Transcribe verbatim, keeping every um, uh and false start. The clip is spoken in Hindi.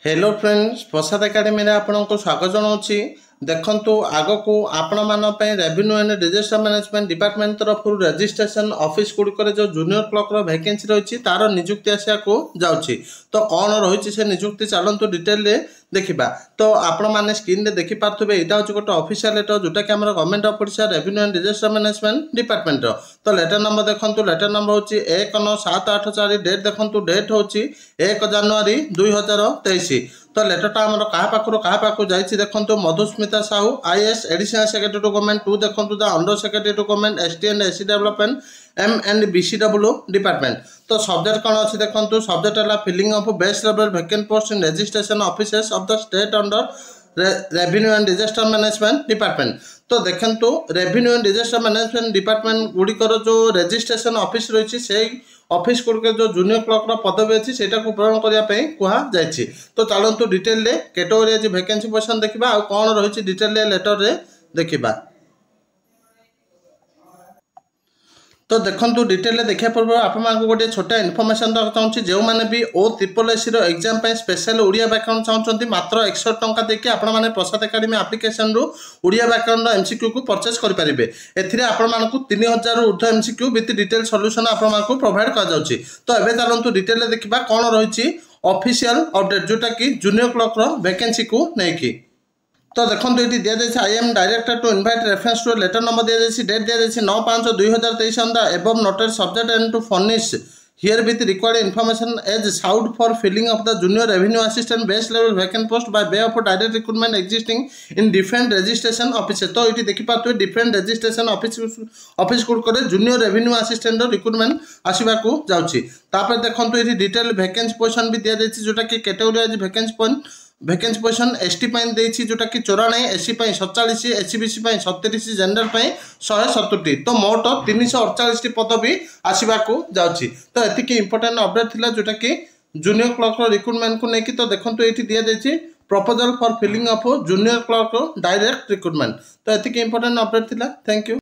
हेलो फ्रेंड्स, प्रसाद एकेडमी रे आपनको स्वागत जनाऊँगी। देखंतु आगको आपण मान revenue and disaster management department तरफ रजिस्ट्रेशन ऑफिस गुड़िक जो जूनियर क्लर्क वैकेंसी रही तार निजुक्ति आसिया जाऊँगी। तो कौन रही से निजुक्ति चलतु डिटेल देखा। तो आपण मैंने स्क्रीन रे देखि पार्थबे एटा होची गोटे ऑफिशियल लेटर जोटा कि हमर government of Odisha revenue and disaster management department रो। तो लेटर नंबर देखंतु, लेटर नंबर होची एक नौ सात आठ चार। डेट देखंतु, डेट होची एक जनवरी दुई हजार तेईस। तो लेटरटा आमर क्या पाखु क्या पाखु जाइए देखो। Madhusmita Sahu IAS additional secretary to government to देखो the under secretary to government ST and SC development M and BCW department. तो सब्जेक्ट कौन अच्छी देखो। सब्जेक्ट है filling of best level vacant post in registration offices of the state under revenue and disaster management department. तो देखो revenue and disaster management department गुड़िकर जो रजिस्ट्रेशन ऑफिस रही से ऑफिस गुड़िक जो जूनियर क्लर्क पदवी अच्छी से पूरण करने कहुई। तो चलतु डिटेल कैटेगोरी वैकेंसी पोजिशन देखा आ कौन रही डिटेल लेटर रे देखा। तो देखो डिटेल देखा पूर्व आप गोटे छोटा इनफर्मेशन देना चाहूँगी। जो मैंने भी O triple S exam special Odia व्याकरण चाहते मात्र एकश टंका देखिए आपने प्रसाद एकेडमी आप्लिकेशन रु ओडिया व्याकरण एमसीक्यू को परचेज करेंगे। एपू तीन हजार ऊर्ध एमसीक्यू विथ डिटेल सॉल्यूशन आपको प्रोवाइड कर। तो ये चलतु डिटेल देखा कौन रही ऑफिशियल अपडेट जोटा कि जूनियर क्लर्क वैकेंसी को लेकिन। तो देखो ये दि जाए I am director to invite reference to letter number दि जाए। डेट दि जाए नौ पाँच दुई हजार तेईस on the above noted subject and to furnish here with required information as sought for filling of the junior revenue assistant best level vacant post by way of direct recruitment existing in different registration office. तो ये देखिए डिफरेंट रजिस्ट्रेशन ऑफिस ऑफिस गुड़िक जूनियर रेवेन्यू असिस्टेंट रिक्रूटमेंट आसवा जाऊँगी। देखो ये डिटेल वैकेंसी पोजिशन भी दि जाए जोटा कि category wise vacancy point vacancy position ST देती जोटा कि चौरानवे, एससी सतचाश, एससीबीसी सततीस, जनरल शहे सतुटी। तो मोट तीन सौ अड़चाश पदवी आसवा जाऊँगी। तो ये इंपोर्टेंट अपडेट थिला जोटा कि जूनियर क्लर्क रिक्रूटमेंट को लेकिन। तो देखो ये दि जाए proposal for filling of junior clerk direct recruitment. तो ये इंपोर्टेंट अपडेट थिला। Thank you.